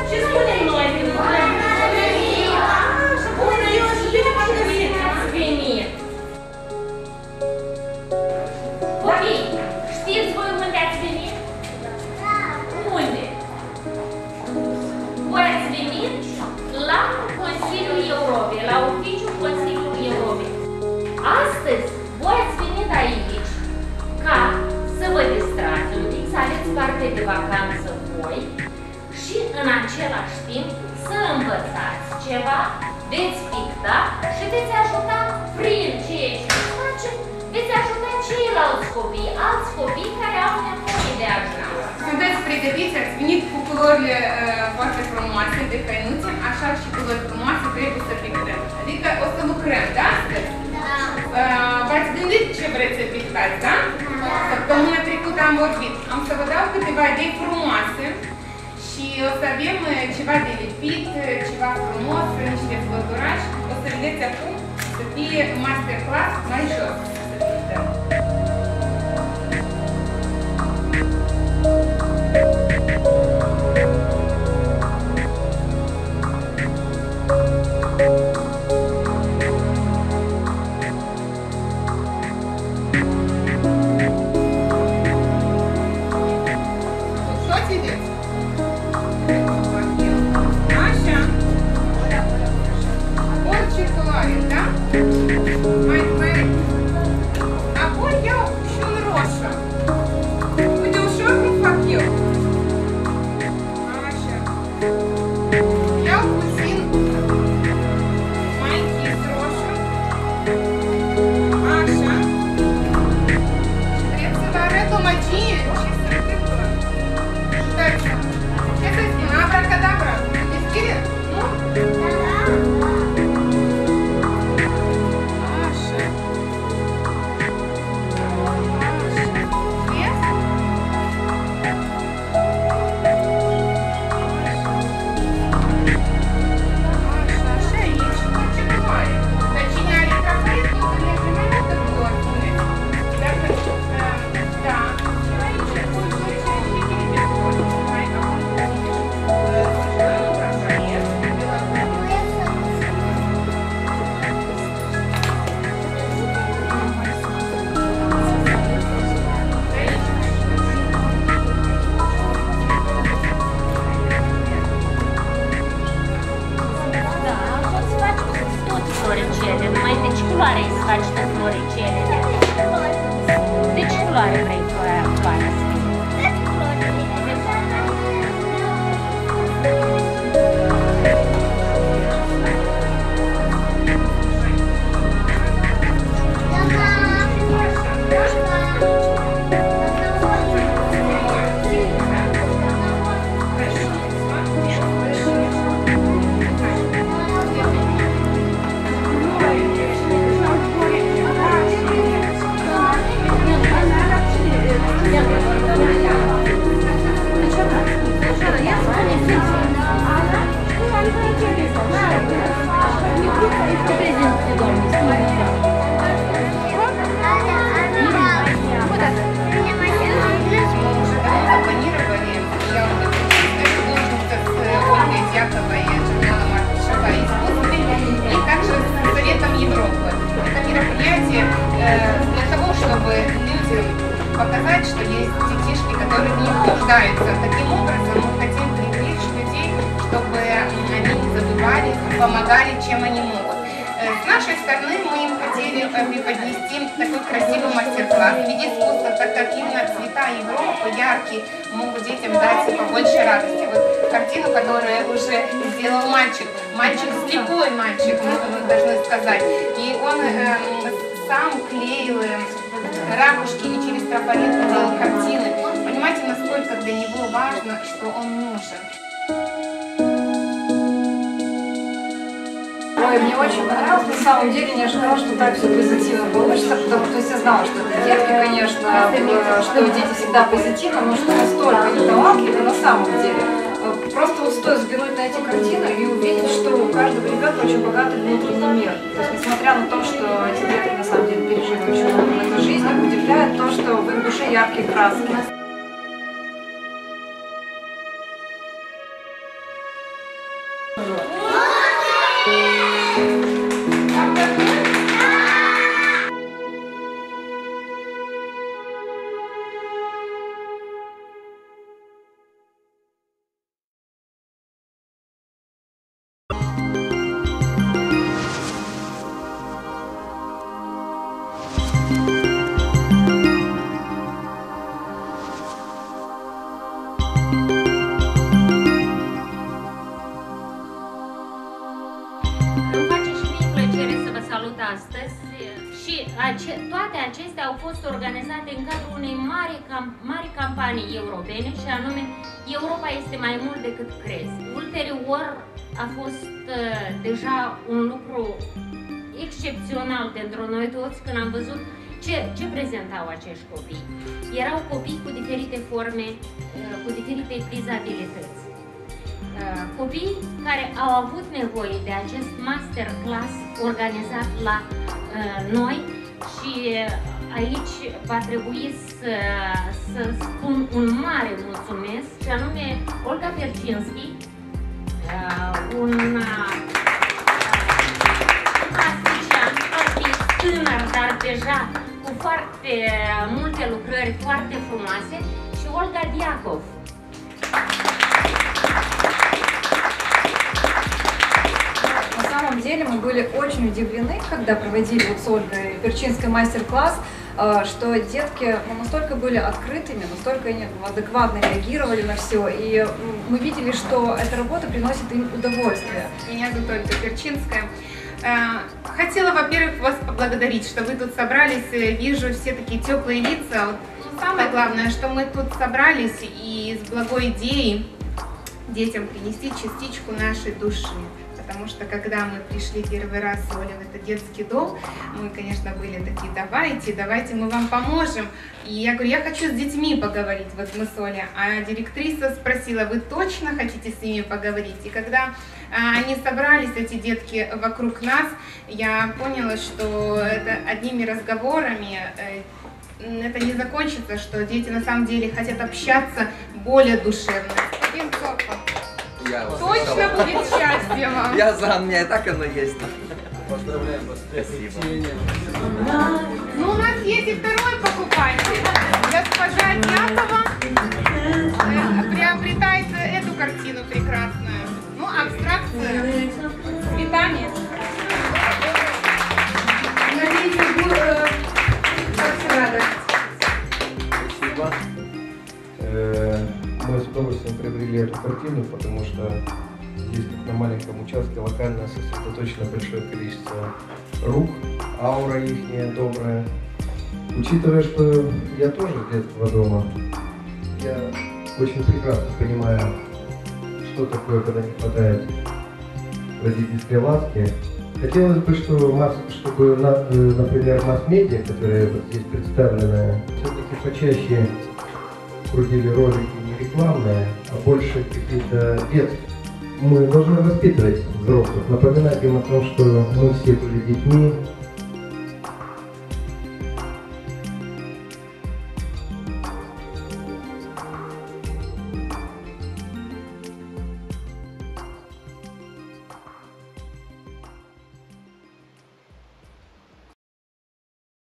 Ce spunem noi când spunem? Bună, eu și bine v-am găsit! Ați venit! Copii, știți voi unde ați venit? Unde? Voi ați venit la Consiliul Europei, la oficiul Consiliului Europei. Astăzi, voi ați venit aici ca să vă distrați un pic, să aveți parte de vacanță voi și în același timp să învățați ceva, veți picta și veți ajuta prin ceea ce faceți, veți ajuta ceilalți copii, alți copii care au nevoie de ajutor. Sunteți pregătiți, ați venit cu culorile foarte frumoase de hăinuțe, așa și culori frumoase trebuie să pictăm. Adică o să lucrăm, da, astăzi? V-ați gândit ce vreți să pictați, da? Săptămâna trecută am vorbit. Am să vă dau câteva idei frumoase și o să avem ceva de lipit, ceva frumos, niște fluturași. O să vedeți acum să fie masterclass mai jos. Să pictăm. Показать, что есть детишки, которые в них нуждаются. Таким образом мы хотим привлечь людей, чтобы они не забывали, помогали, чем они могут. С нашей стороны мы им хотели преподнести такой красивый мастер-класс в виде искусства, так как именно цвета Европы яркие могут детям дать побольше радости. Вот картину, которую уже сделал мальчик слепой мальчик, мы должны сказать, и он сам клеил ракушки и через трафарет делал картины. Понимаете, насколько для него важно, что он нужен. Ой, мне очень понравилось, на самом деле не ожидала, что так все позитивно получится, потому что я знала, что это детки, конечно, что дети всегда позитивны, но что настолько не талантливы на самом деле. Просто вот стоит взглянуть на эти картины и увидеть, что у каждого ребенка очень богатый внутренний мир. То есть, несмотря на то, что эти дети на самом деле пережили очень много в этой жизни, удивляет то, что в их душе яркие краски. fost organizate în cadrul unei mari campanii europene, și anume Europa este mai mult decât crezi. Ulterior a fost deja un lucru excepțional pentru noi toți când am văzut ce prezentau acești copii. Erau copii cu diferite forme, cu diferite dizabilități. Copii care au avut nevoie de acest masterclass organizat la noi, și aici va trebui să spun un mare mulțumesc, și anume Olga Percinski, un plastician, artist tânăr, dar deja cu foarte multe lucrări foarte frumoase, și Olga Diakov. На самом деле мы были очень удивлены, когда проводили вот с Ольгой Перчинской мастер-класс, что детки настолько были открытыми, настолько они адекватно реагировали на все, и мы видели, что эта работа приносит им удовольствие. Меня зовут Ольга Перчинская. Хотела, во-первых, вас поблагодарить, что вы тут собрались, вижу все такие теплые лица. Вот, самое главное, что мы тут собрались и с благой идеей детям принести частичку нашей души. Потому что когда мы пришли первый раз с Олей в этот детский дом, мы, конечно, были такие: давайте мы вам поможем. И я говорю: я хочу с детьми поговорить, вот мы с Олей. А директриса спросила: вы точно хотите с ними поговорить? И когда они собрались, эти детки, вокруг нас, я поняла, что это одними разговорами это не закончится, что дети на самом деле хотят общаться более душевно. Точно будет счастье вам. Я за, у меня и так оно есть. Поздравляем вас. Спасибо. Ну, у нас есть и второй покупатель. Госпожа Дьякова приобретает эту картину прекрасную. Ну, абстракцию с цветами. Надеюсь, вы будете рады. Спасибо. Мы с удовольствием приобрели эту картину, потому что здесь, как на маленьком участке, локально сосредоточено большое количество рук, аура ихняя добрая. Учитывая, что я тоже с детства дома, я очень прекрасно понимаю, что такое, когда не хватает родительской ласки. Хотелось бы, чтобы, например, масс-медиа, которые вот здесь представлены, все-таки почаще крутили ролики не рекламные, а больше какие-то детские. Мы должны воспитывать взрослых, напоминать им о том, что мы все были детьми,